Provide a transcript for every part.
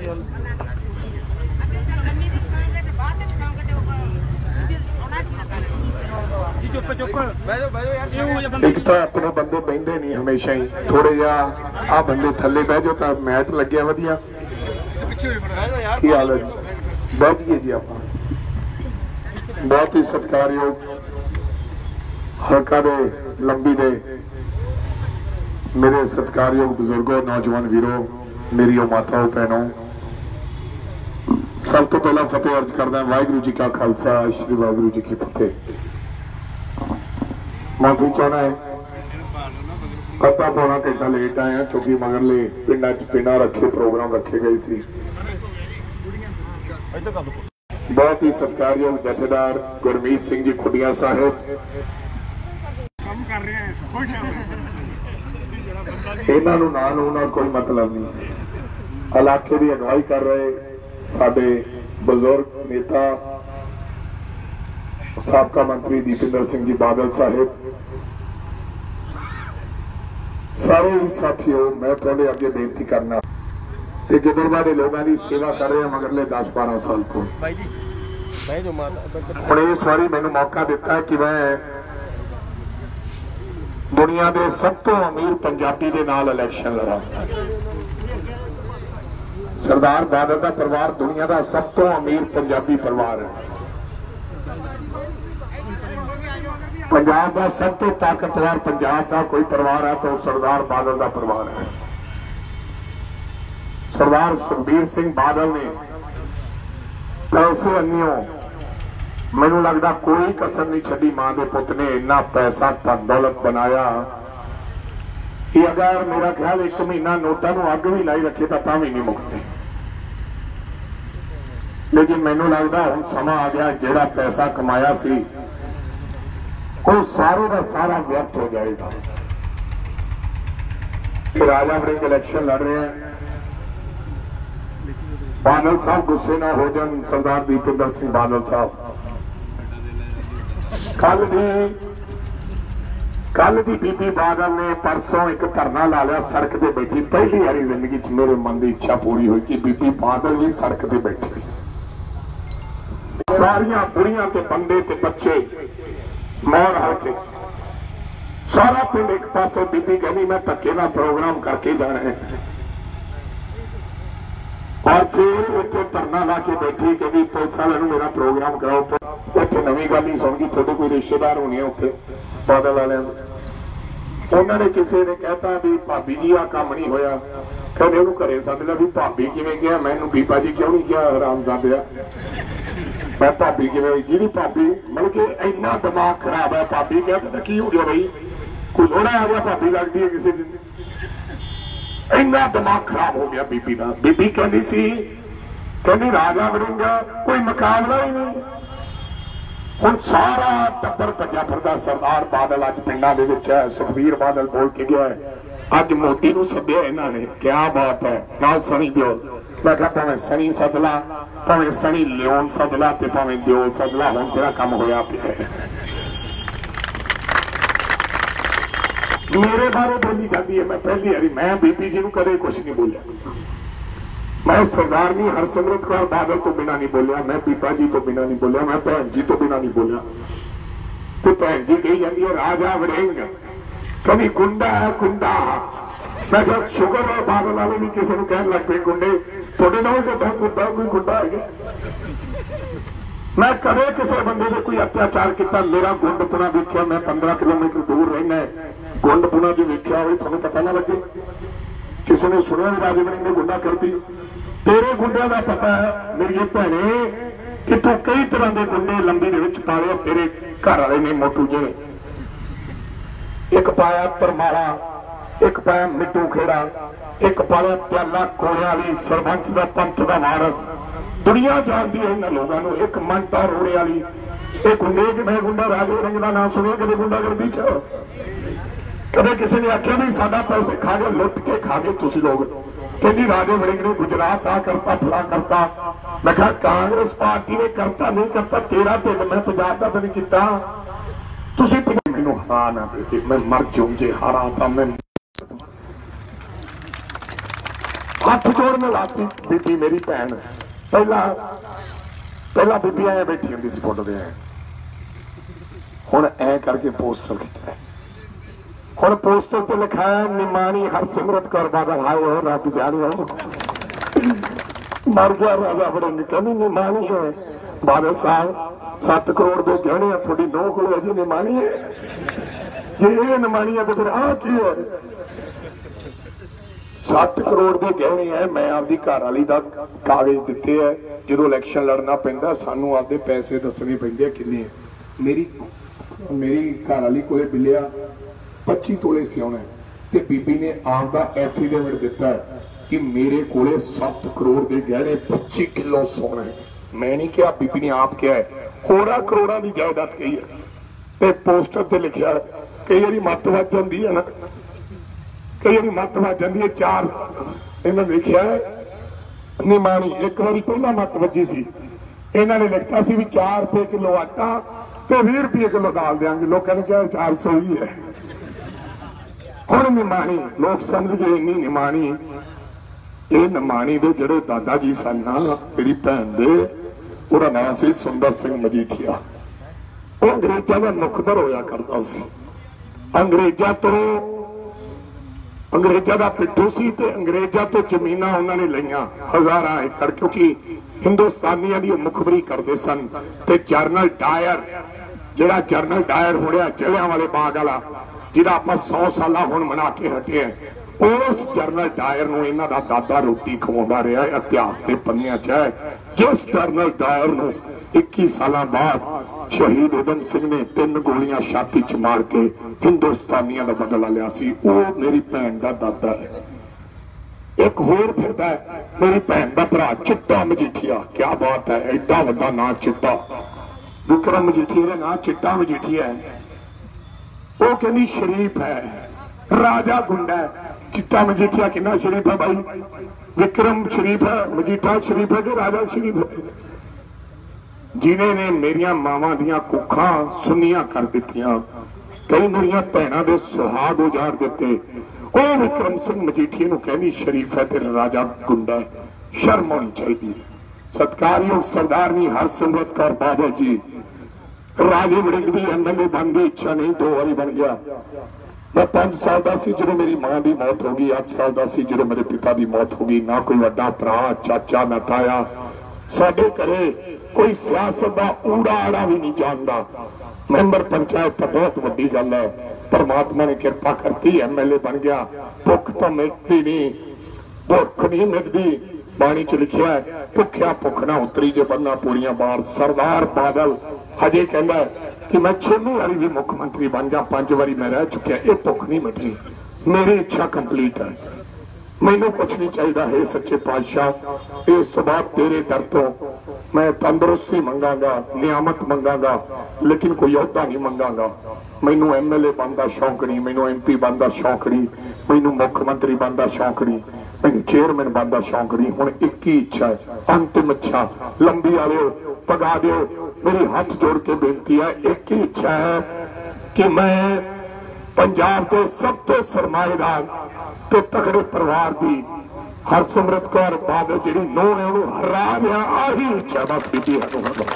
एक तो अपने बंदे बहिंदे नहीं हमेशा ही, थोड़े जा आ बंदे थले बह जाओ तो मैट लग्या वधिया। की हाल है जी? बह जाइए जी। आप बहुत ही सत्कारयोग हल्का दे लंबी दे मेरे सत्कारयोग बुजुर्गों, नौजवान वीरों, मेरी माताओं भैनों, सब तो पहला फतेह अर्ज करदा वाहिगुरू जी का खालसा, श्री वाहिगुरू जी की फतेह। माफी चाहना है, अद्धा पौना घंटा लेट आया क्योंकि मगरले पिंडा च पिंडा रखे प्रोग्राम रखे गए सी। बहुत ही सत्कारयोग जथेदार गुरमीत सिंह जी खुडिया साहिब, इन्हां नूं नां नूं नाल कोई मतलब नहीं, इलाके की अगवाई कर रहे साडे बुजुर्ग नेता साबका मंत्री दीपिंदर सिंह जी बादल साहिब, सारे ही साथियों, मैं थोड़े अगे बेनती करना ते गिदड़बाह के लोगों की सेवा कर रहे हैं मगरले 10-12 साल तो। हुण इस वारी मैनूं मौका दिता है कि मैं दुनिया के सब तो अमीर पंजाबी के नाल इलैक्शन लड़ा। सरदार बादल का परिवार दुनिया का सब तो अमीर पंजाबी परिवार है। पंजाब का सब तो ताकतवर पंजाब का कोई परिवार है तो सरदार बादल का परिवार है। सरदार सुखबीर सिंह बादल ने पैसे अन्नियों मैनू लगता कोई कसर नहीं छड़ी। मां के पुत ने इन्ना पैसा धन दौलत बनाया कि अगर मेरा ख्याल 1 महीना नोटा नूं अग भी लाई रखे तो भी नहीं मुकते। लेकिन मैनू लगता हुण समा आ गया, जिहड़ा पैसा कमाया सी वो सारे का सारा व्यर्थ हो जाएगा। राजा वड़िंग इलेक्शन लड़ रहे हैं, बादल साहब गुस्से ना हो जाए। सरदार दीपिंदर सिंह बादल साहब कल दी बीबी बादल ने परसों एक धरना ला लिया, सड़क ते बैठी। पहली बारी जिंदगी च मेरे मन की इच्छा पूरी हुई कि बीबी बादल भी सड़क ते बैठी। सारिया बुढ़िया ते बंदे ते बच्चे मौर हल्के सारा पिंड एक पासे, बीबी कहनी मैं धक्के ना प्रोग्राम करके जाना है। और फिर उत्थे धरना ला के बैठी कहती पुलिस वाले मेरा प्रोग्राम कराओ। उत्थे नवी गल ही सुन गई, थोड़े कोई रिश्तेदार होने उत्थे बादल वाले, उन्होंने किसी ने कहता भी भाभी जी आ काम नहीं होया, कहते उन्होंने घरे सद लिया भी भाभी किवें गया, मैनू बीबा जी क्यों नहीं गया हरामजादिया, मैं भाभी किवें हुई जी भाभी। मतलब कि इन्ना दिमाग खराब है। भाभी कहते की हो गया भाई, कोई लोड़ा आ गया भाभी लगती है किसी दिन, इन्ना दिमाग खराब हो गया बीबी का। बीबी कहती सी कहती राजा वड़िंग कोई मुकाबला ही नहीं। हुण सारा टब्बर भज्या फिरदा, सरदार बादल अज पिंडां दे विच है, सुखबीर बादल बोल के गया है, अज मोदी नूं सद्दिया इन्हां ने, क्या बात है, नाल सनी दिओल। मैं कहा भावें सनी सदला, भावें सनी लियोन सदला ते भावें दिओल सदला, हुण तेरा काम होया पिया है। मेरे बारे बोली जाती है, मैं पहली बारी मैं बीबी जी नूं कदे कुछ नहीं बोलिया। मैं सरदारनी हरसिमरत कौर बादल तो बिना नहीं बोलिया, मैं बीबा जी तो बिना नहीं बोलिया, मैं भैन जी तो बिना नहीं बोलिया। तो भैन जी कही जाती है राजा वड़िंग कभी गुंडा है गुंडा। मैं क्या शुक्र है बादल वाले भी किसी को कहने लग पे गुंडे थोड़े ना गुंडा कोई गुंडा है। मैं कदे किसी बंदे ने कोई अत्याचार किया, मेरा गुंडपुना वेख्या, मैं 15 किलोमीटर दूर रहना है, गुंडपुना जो वेख्या हो थोड़ा पता ना लगे। किसी ने सुनिया भी राजा वड़िंग ने गुंडा करती, तेरे गुंडिया का पता है मेरी भैने कि तू कई तरह के गुंडे लंबी दे विच पाले। तेरे घर वाले ने मोटू जी ने एक पाया परमाला, एक पाया मिट्टू खेड़ा, एक पाया त्याला कोलिया वाली सरबंस का पंथ का वारस। दुनिया जानती है इन्होंने लोगों को। एक मनता रोड़े वाली, एक गुंडे कि मैं गुंडा राजा वड़िंग का नाम सुनिया कदे गुंडागर्दी च? कदे किसी ने आख्या भी साडा पैसे खा गए, लुट के खा गए तुसी लोग। कहती राजा वड़िंग ने गुजरात आ करता फला करता। मैं कहा कांग्रेस पार्टी ने करता नहीं करता, तेरा ढिड मैं पंजाब का तो नहीं किया। तुसी मैनू हरा ना दे, मैं मर जाऊं जे हारा था। मैं हथ जोड़ने लाती बीबी मेरी भैन। पहला पहला बीबी ऐ बैठी होंदी सी फोटो दे, हुण ऐ करके पोस्टर खिंचना। हुण पोस्टर ते लिखा है निमाणी हरसिमरत कौर बादल। हाय हो रब जानियो मर गया राजा वड़िंग, कहनी निमाणी है बादल साहब 7 करोड़ के गहने थोड़ी नौ को अजी निमाणी है। जे ये निमाणी है तो फिर आ की है? 7 करोड़ के गहने है। मैं आपकी घर वाली का कागज दिते है, जो इलैक्शन लड़ना पैंदा सानू आपदे पैसे दसने पैंदे किन्ने है। मेरी घर वाली को बिलिया 25 तोले सियाना ते बीबी ने आपका एफिडेविट दिता है कि मेरे को 7 करोड़ के गहने 25 किलो सोना है। मैं नहीं कहा, बीबी ने आप कहा है। होरा करोड़ों की जायदाद कही है ते पोस्टर ते लिखा कई बार मत वज जाती है ना, कई बार मत वज जाती है। 4 इन्होंने लिखा है निमाणी। एक बार पहला मत वजी सी, इन्होंने लिखता सी भी 4 रुपए किलो आटा ते 20 रुपये किलो दाल देंगे। लोगों ने कहा 400 ही है। हुण निमाणी लोग समझ गए इन्नी निमाणी। ये निमाणी दे जिहड़े दादा जी सन ना मेरी भैन दे, उहदा नाम सी सुंदर सिंह मजीठिया। वो अंग्रेजों का मुखबर होया करता सी। अंग्रेजों का पिट्ठू सी ते अंग्रेजों तो जमीनां उन्होंने लईआं 1000 एकड़, क्योंकि हिंदुस्तानियों की मुखबरी करते सन। ते जनरल डायर जिहड़ा जनरल डायर होया जलियांवाले बाग वाला, जिहदा आपां 100 साल हुण मना के हटे हैं, उस जनरल डायर नूं इन्हां दा दादा रोटी खवाउंदा रहा है। इतिहास के पन्नियां च है जिस जनरल डायर नूं 21 साल बाद शहीद उधम सिंह ने 3 गोलियां छाती च मार के हिंदुस्तानियों का बदला लिया सी, वो मेरी भैन का दादा है। एक होर फिरदा है मेरी भैन का भरा चिट्टा मजीठिया। क्या बात है, एडा वड्डा नां चिट्टा। विक्रम मजीठिया का नां चिट्टा मजीठिया है। वो कहनी शरीफ है, राजा गुंडा है। चिट्टा मजीठिया कितना शरीफ है भाई? विक्रम शरीफ है, मजीठा शरीफ है कि राजा शरीफ है? जिन्हें ने मेरिया मावां दियां कुखां सुनिया कर दित्तियां, कई मेरिया भैनां दे सुहाग उजाड़ दिते। वो विक्रम सिंह मजीठिया नूं कहनी शरीफ है ते राजा गुंडा है। शर्म होनी चाहिए। सत्कारयोग सरदारनी हरसिमरत कौर बादल जी राजे वड़िंग दी MLA बन गई, इच्छा नहीं 2 बारी बन गया। मैं 5 साल का सी जो मेरी मां की मौत हो गई, 8 साल का सी जो मेरे पिता की मौत हो गई। ना कोई वड्डा भरा चाचा ना ताया, साडे घरे कोई सियासत का ऊड़ा आड़ा भी नहीं जानता। मैंबर पंचायत तो बहुत वड्डी गल है, परमात्मा ने कृपा करती MLA बन गया। भुख तो मिटती नहीं, भुख नहीं मिटती। बाणी च लिखिया है भुख्या भुख ना उतरी जे बन्ना पूरियां बार। सरदार बादल हजे कहना कि मैं 6वीं बारी भी मुख्यमंत्री बन जा, 5 बारी मैं रह चुकिया, ये भुख नहीं मिट रही। मेरी इच्छा कंप्लीट है, मैनू कुछ नहीं चाहिए है सच्चे पातशाह। इस तो बाद तेरे दर तो मैं तंदुरुस्ती मंगागा, नियामत मंगागा, लेकिन कोई अहुदा नहीं मंगागा। मैनू MLA बनने का शौक नहीं, मैनू MP बनने का शौक नहीं, मैनू मुख्यमंत्री बनने का शौक नहीं, मैनू चेयरमैन बनने का शौक नहीं। हुण एक ही इच्छा है, अंतिम इच्छा, लंबी आ रहे पगा दो। मेरी हाथ जोड़ के बेनती है, एक ही इच्छा है कि मैं पंजाब के सब तो सरमाएदार तो तगड़े परिवार की हरसिमरत कौर बादल जी नूंह है उन्होंने हरा दिया। आही इच्छा बस बीबी है।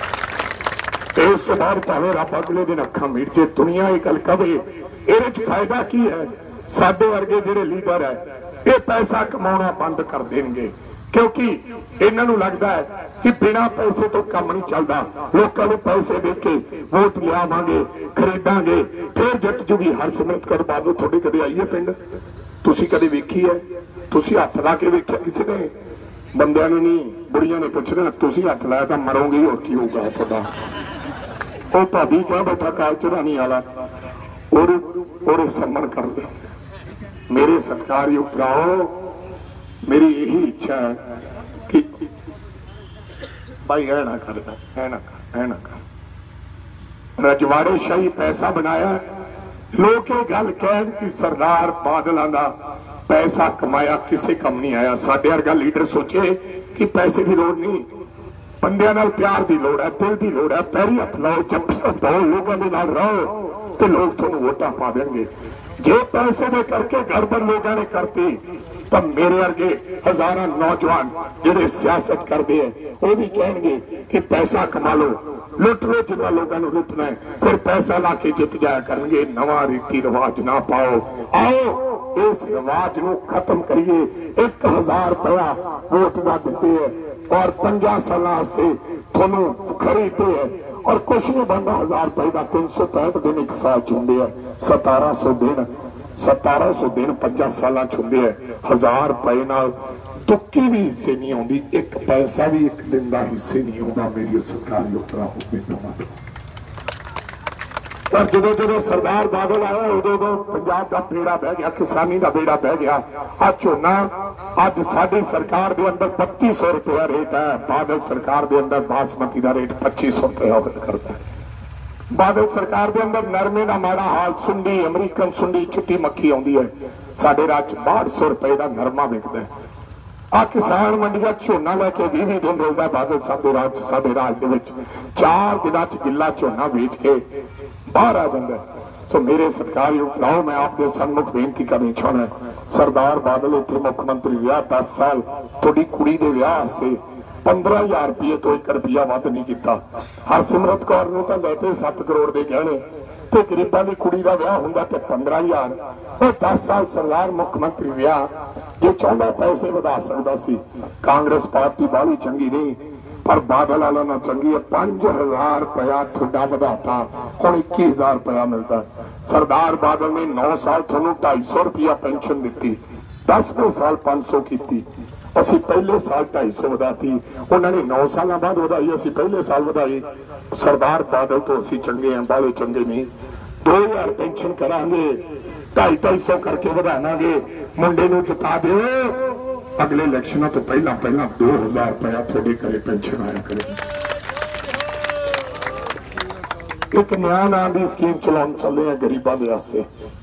इस बाद भावें रब अगले दिन अखा मीट जे दुनिया ये गल कहे, ये फायदा की है? साडे वर्गे जिहड़े लीडर है ये पैसा कमाना बंद कर देंगे, क्योंकि इन्हों लगता है कि बिना पैसे तो काम नहीं चलता। लोगों को पैसे दे के वोट लियावांगे, खरीदांगे, फिर जित जूगी हरसिमरत कौर बादल। थोड़ी कदे आई है पिंड? तुसी कदे वेखी है? तुसी हथ ला के वेख्या किसी ने? बंदियां ने नहीं, बुढ़िया ने पूछना। तुसी हथ लाया तो मरोगे, और की होगा थोड़ा? वो भाभी क्या बैठा काल चढ़ानी वाला और सम्मान कर दे। मेरे सत्कारयोग भराओ, मेरी यही इच्छा है कि भाई है ना कर, है ना कर, है ना कर। रजवाड़े शाही पैसा बनाया, लोग ये गल कहन कि सरदार बादलों का पैसा कमाया किसी कम नहीं आया। साडे वर्गा लीडर सोचे कि पैसे की लोड़ नहीं, बंदियां नाल प्यार की लोड़ है, दिल की लोड़ है। पैरी हथ लाओ, जफ्फियां पाओ, लोगों के नाल रहो तो लोग तुहानूं वोटां पा देंगे। जे पैसे दे करके गड़बड़ लोगों ने करती तो मेरे वर्गे हजारां नौजवान जिहड़े सियासत करते हैं वो भी कहेंगे कि पैसा कमा लो, लुट लो जिन्ना लोगों को लुटना है, फिर पैसा ला के जित जाया करेंगे। नवा रीति रिवाज ना पाओ, आओ इस रिवाज को खत्म करिए। 1000 रुपया वोट का देते हैं और 50 साल से थोनू खरीदते हैं और कुछ नहीं बनता। 1000 रुपए का 365 दिन एक साल चुनते हैं, 1700 दिन 50 साल चुनते हैं। 1000 रुपए नाल तुक्की भी हिस्से नहीं आती, एक पैसा भी एक दिन का हिस्से नहीं आता। मेरी सरकारी उतरा हो गई। पर जो सरदार बादल आया उदों पंजाब का बेड़ा बह गया, किसानी का बेड़ा बह गया। आज झोना अज साडी सरकार के अंदर 3200 रुपया रेट है, बादल सरकार के अंदर बासमती का रेट 2500 रुपया करता है। बादल सरकार के अंदर नरमे का माड़ा हाल, सुंडी अमरीकन सुंडी चिट्टी मक्खी आती है, साडे राज 6200 रुपए का नरमा विकता है। आ किसान मंडिया झोना लैके 20 दिन रोलदा बादल साहब के राज, साडे राज दे विच 4 दिनों गिला झोना वेच के बाहर आ जाता है। सो मेरे सत्कारयोग भराओ, मैं आपके सन्मुख बेनती करनी चाहना, सरदार बादल इत्थे मुख्यमंत्री रहा 10 साल, थोड़ी कुड़ी के विआह वास्ते 15,000 रुपये तो 1 रुपया वध नहीं किया। हरसिमरत कौर नूं तां लैते 7 करोड़ के गहने ते गरीबां दी कुड़ी दा विआह हुंदा ते 15,000। और 10 साल सरदार मुख्यमंत्री रहा, जो चाहता पैसे वधा सकता सी। कांग्रेस पार्टी बाली चंगी नहीं पर बादल वाला ना चंगी है। 5000 रुपया थोड़ा वधाता, हुण 21,000 रुपया मिलता। सरदार बादल ने 9 साल थोनू 250 रुपया पेंशन दी, 10वें साल 500 की। असी पहले साल 250 वधाती, उन्होंने 9 साल बाद वधाई, असी पहले साल वधाई। सरदार बादल तो असी चंगे हैं, बाले चंगे नहीं। 2000 पेंशन करांगे, 250 करके वधावांगे, मुंडे नूं जिता दो, अगले इलेक्शनों तो पहला 2000 रुपया थोड़े घरे पेंशन आया करे। एक नया नाम की स्कीम चलाने चले हैं गरीबों के वास्ते,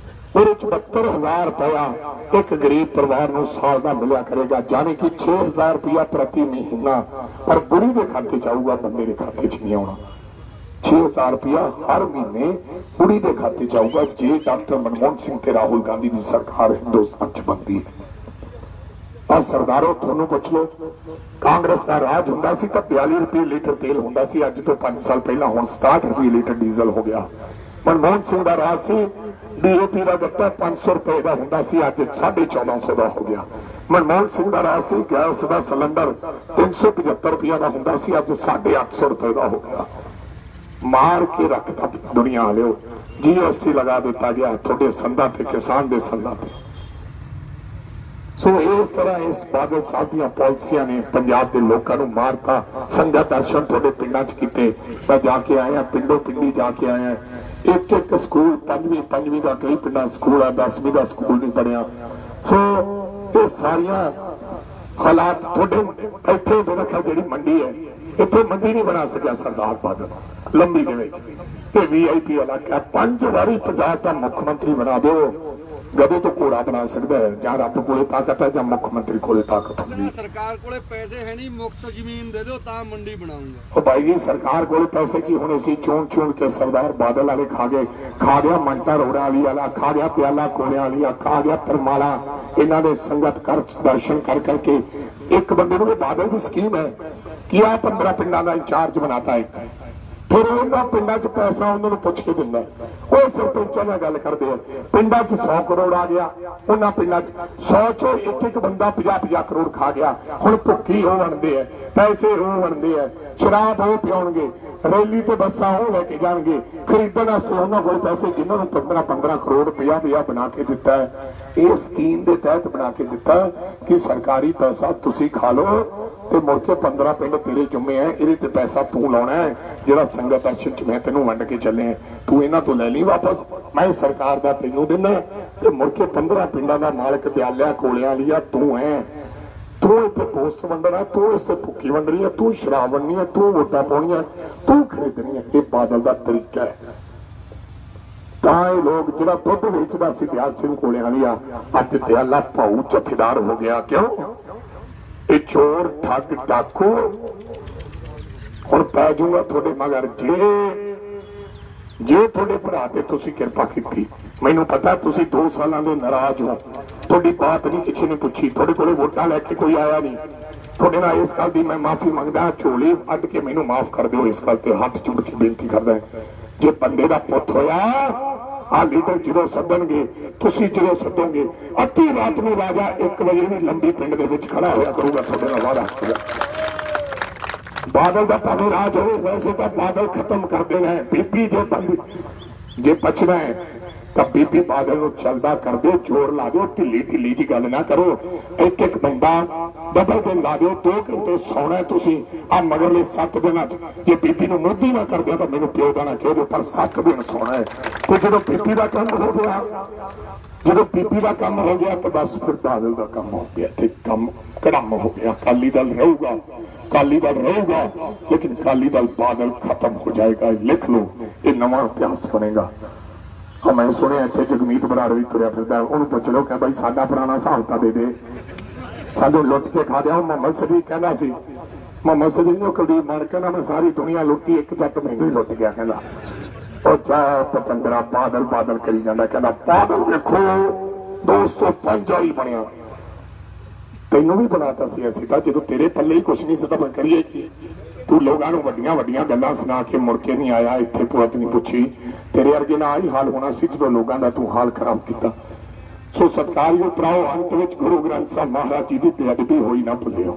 72,000 रुपया एक गरीब परिवार को साल का मिलिया करेगा, यानी कि 6,000 रुपया प्रति महीना। पर बुढ़ी के खाते च आऊगा, बंदे के खाते च नहीं आना। 6,000 रुपया हर महीने बुढ़ी के खाते च आऊगा जे डॉक्टर मनमोहन सिंह ते राहुल गांधी की सरकार हिंदुस्तान च बनती है। और सरदारों थोनू पुछ लो, कांग्रेस का राज हुंदा सी तां 42 रुपये लीटर तेल हुंदा सी, अज तो 5 साल पहला हुण 67 रुपये लीटर डीजल हो गया। मनमोहन सिंह का राज सी, DAP का गत्ता 500 रुपए का हुंदा सी, अज 1450 का हो गया। मनमोहन सिंह का राज सी, गैस का सिलेंडर 375 रुपया का हुंदा सी, अज 850 रुपए का हो गया। मार के रखता दुनिया वाले, GST लगा दिता गया थोड़े संदा ते, किसान के संदा ते। सो इस तरह इस बादल साहब दी पॉलिसियां ने पंजाब के लोगों को मारता। संगत दर्शन थोड़े पिंडा च कीते, मैं जाके आया, पिंडों पिंडी जाके आया। एक स्कूल 5वीं का कई पिंडा स्कूल है, 10वीं का स्कूल नहीं बनया। सो ये सारिया हालात थोड़े इत्थे मेरा ख्याल जी मंडी है, इत्थे मंडी नहीं बना सकिया सरदार बादल लंबी के विच। VIP इलाका 5 बारी पंजाब का मुख्यमंत्री बना दो, गधे तो घोड़ा बना सकता है, ਜਾਂ ਰੱਬ ਕੋਲੇ ਤਾਕਤ है ਜਾਂ मुख्यमंत्री ਕੋਲੇ ਤਾਕਤ ਹੁੰਦੀ। सरकार ਕੋਲੇ पैसे है नहीं, मुफ्त जमीन दे दो ता मंडी बनाऊंगा। ओ भाई जी सरकार कोले पैसे की हुणे सी चुन के सरदार बादल वाले खा गया मंटा रोड़ा वाली वाला, खा गया प्याला कोले वाली, खा गया तरमाला। इन्हां दे संगत कर दर्शन कर करके एक बंदे नूं बादल की स्कीम है कि आ 15 पिंडां दा इंचार्ज बनाता है, फिर उन्होंने पिंडा च पैसा उन्होंने पुछ के दिंदा। वो सरपंचां नाल गल करदे आ, पिंडा च 100 करोड़ आ गया, उन्हां पिंडा च 100 चों एक बंदा 50-50 करोड़ खा गया। हुण भुक्खी हो बनदे है, पैसे हो बनदे है, शराब हो पियाउणगे, रैली ते बसां हो लेके जाणगे, खरीदण वास्ते उन्हां कोल पैसे जिन्हां नूं 15-15 करोड़ रुपया बना के दिता है। इस स्कीम के तहत बना के दिता कि सरकारी पैसा तुसी खा लो ते मुड़ के 15 पिंड तेरे जुम्मे है, इहदे ते पैसा तू लाउणा है, जिहड़ा संगत दर्शन च मैं तैनूं वंड के चले हैं, तू इन्हां तो लै ली वापस, मैं सरकार दा तैनूं दिना ते मुड़ के 15 पिंडां दा मालक ब्यालिया कोलियां लिया तू है। तू इत्थे पोस्ट वंडना, तू इससे भुक्की वंडनी है, तू शराब वंडनी है, तू वोटां पाउणियां, तू खरीदनी है। यह बादल का तरीका है। तां लोग जिहड़ा दुध वेचदा सी दयाल सिंह कोलियां लिया, अज दयाला भाऊ जथेदार हो गया। क्यों? ये चोर ठग डाकू हुण पै जूगा थोड़े मगर, जे थोड़े भरा ते तुसीं किरपा कीती। मैनूं पता तुसीं 2 सालां दे नाराज हो, थोड़ी बात नहीं किसी ने पूछी, थोड़े कोले वोटां लैके कोई आया नहीं। थोड़े नाल इस गल दी मैं माफी मंगदा, झोली अड्ड के मैनू माफ कर दिओ। इस गल ते हाथ जोड़ के बेनती करदा जे बंदे दा पुੱਤ होया आ लीडर जो सदनगे, तुसी जो सदोगे, अद्धी रात में राजा 1 बजे भी लंबी पिंड दे विच खड़ा होया करूगा, तुहाडे नाल वादा करूगा। बादल का भावे राज हो, वैसे तो बादल खत्म कर देना है। बीबी जो बंद जे बचना है तो बीबी बादल को चलदा कर दो, जोर ला दो, ढिली ढिली जी गल ना करो। एक एक बंदा डबल दिन ला दो, 2 घंटे सोना है तुसी आ मगरले 7 दिन जे बीबी नूं मोदी ना कर दिया तो मैनूं प्यो दा ना कह दो, पर 7 दिन सोना है। तो जो बीबी का काम हो गया, जो बीबी का काम हो गया तो बस फिर बादल का काम हो गया, ते काम कड़म हो गया। अकाली दल रहूगा, अकाली दल रहूगा, लेकिन अकाली दल बादल खत्म हो जाएगा। लिख लो, ये नवा इतिहास बनेगा। हाँ मैं सुनिया इतने जगमीत बराड़ भी तुरया फिरदा, उन्होंने पुछ लो क्या भाई साडा पुराना हिसाब तो दे दे, सानू लुट के खा दिया। मोहम्मद सदीक कहना सी, मोहम्मद सदीक जो कुलदीप मान कहना मैं सारी दुनिया लुटी, एक जट मैनू ही लुट गया। कहना और चाह पतंदरा बादल बादल करी जाता, कहना बादल देखो दोस्तों 5 वारी बनया, तेनों भी बनाता सी असीं तां, जो तेरे पल्ले ही कुछ नहीं सी तां करिए की। तू लोगों को वड्डियां वड्डियां गल्लां सुना के मुड़ के नहीं आया, इत्थे पुआत नहीं पुछी, तेरे वर्गे ना ही हाल होना सी जो लोगों का तू हाल खराब किया। सो सत्कारयोग भराओ, अंत विच गुरु ग्रंथ साहब महाराज जी की बेअदबी होई ना भुलिओ।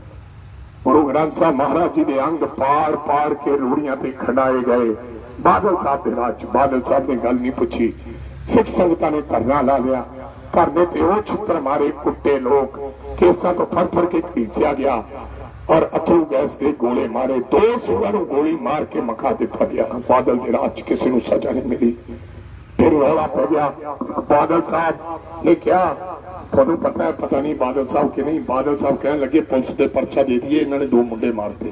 गुरु ग्रंथ साहब महाराज जी के अंग पाड़ पाड़ के रूड़ियां ते खड़ाए गए। बादल साहब के राज, बादल साहब ने गल नहीं पूछी, सिख संगतां ने धरना ला लिया, धरने ते वो छुत्र मारे, कुट्टे लोग, केसां तो फड़ फड़ के घसीया गया और अथरू गैस के गोले मारे, 2 सिंहां नूं गोली मार के मका दिता गया। बादल के राज किसी नूं सजा नहीं मिली। फिर रौला पै गया, बादल साहब ने क्या थानू पता है, पता नहीं बादल साहब के नहीं, बादल साहब कहने लगे पुलिस ने परचा दे दिए, इन्होंने 2 मुंडे मारते।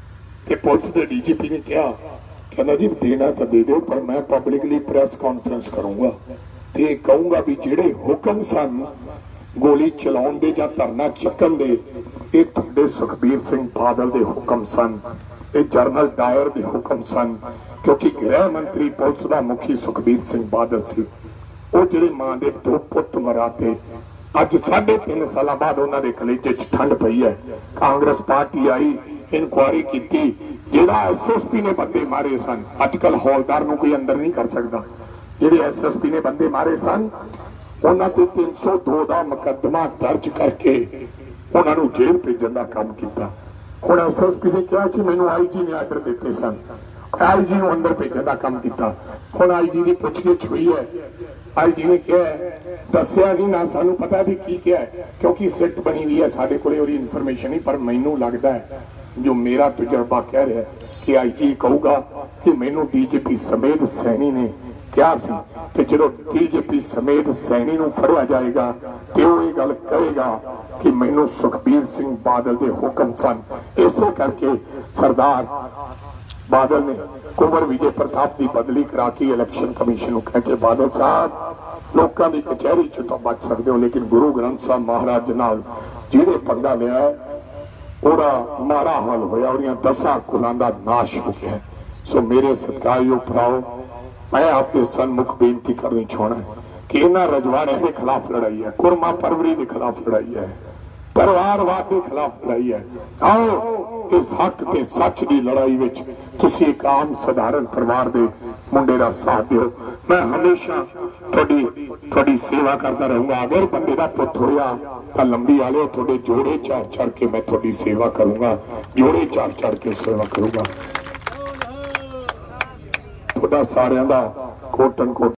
पुलिस ने डीजीपी ने क्या कहना जी देना तो दे दो, पर मैं पब्लिकली प्रेस कॉन्फ्रेंस करूंगा ते कहूंगा भी जेड़े हुक्म सन गोली चलाउण दे जां धरना चक्कण दे, ये तुहाडे सुखबीर सिंह बादल दे हुक्म सन, ये जनरल डायर दे हुक्म सन, क्योंकि गृह मंत्री पुलिस का मुखी सुखबीर सिंह बादल सी। वो जिहड़े मां दे 2 पुत्त मराते, अज 3.5 साल बाद उन्हां दे कलेजे च ठंड पई है। कांग्रेस पार्टी आई, इंक्वायरी की, जिहड़ा SSP ने बंदे मारे सन, अजकल हौलदार नूं कोई अंदर नहीं कर सकता, जिहड़े SSP ने बंदे मारे सन उन्हां ते 302 का मुकदमा दर्ज करके उन्होंने जेल भेजन का काम किया। हुण SSP ने कहा कि मैनू IG ने आर्डर दिते सन, IG नूं अंदर भेजन का काम किया। हुण IG की पुछगिछ हुई है, IG ने कहा दस्सिया नहीं ना, सानू पता भी की क्या है, क्योंकि सिट बनी हुई है साडे कोले ओहदी इन्फॉर्मेशन ही, पर मैनू लगता है जो मेरा तजुर्बा कह रहा है कि IG कहूगा कि मैनू DGP समेत सैनी ने क्या सी, ते जो DGP समेत सैनी नूं फड़िया जाएगा तो वो ये गल कहेगा कि मैनू सुखबीर सिंह बादल के हुक्म सन। इसे करके सरदार बादल ने कुंवर विजय प्रताप की बदली करा के इलैक्शन कमीशन को कह के बादल साहब लोगों की कचहरी चो तो बच सकते हो, लेकिन गुरु ग्रंथ साहब महाराज नाल जिहड़े पंगा लिया ओदा माड़ा हाल होया, ओहदियां 10 कुलां दा नाश हो गया। सो मेरे सत्कारयोग भराओ, मैं आपके सन्मुख बेनती करनी चाहना कि इन्हां रजवाड़ियां के खिलाफ लड़ाई है, कुरमा परवरी के खिलाफ लड़ाई है, परिवारवाद के खिलाफ लड़ाई है। आओ इस हक ते सच की लड़ाई विच तुसीं एक आम साधारण परिवार के मुंडे का साथ दिओ। मैं हमेशा थोड़ी सेवा करता रहूंगा। अगर बंदे का पुत होया तो लंबी आले थोड़े जोड़े चढ़ चढ़ के मैं थोड़ी सेवा करूंगा, जोड़े चढ़ चढ़ के सेवा करूंगा। थोड़ा सारियां दा कोटन कोट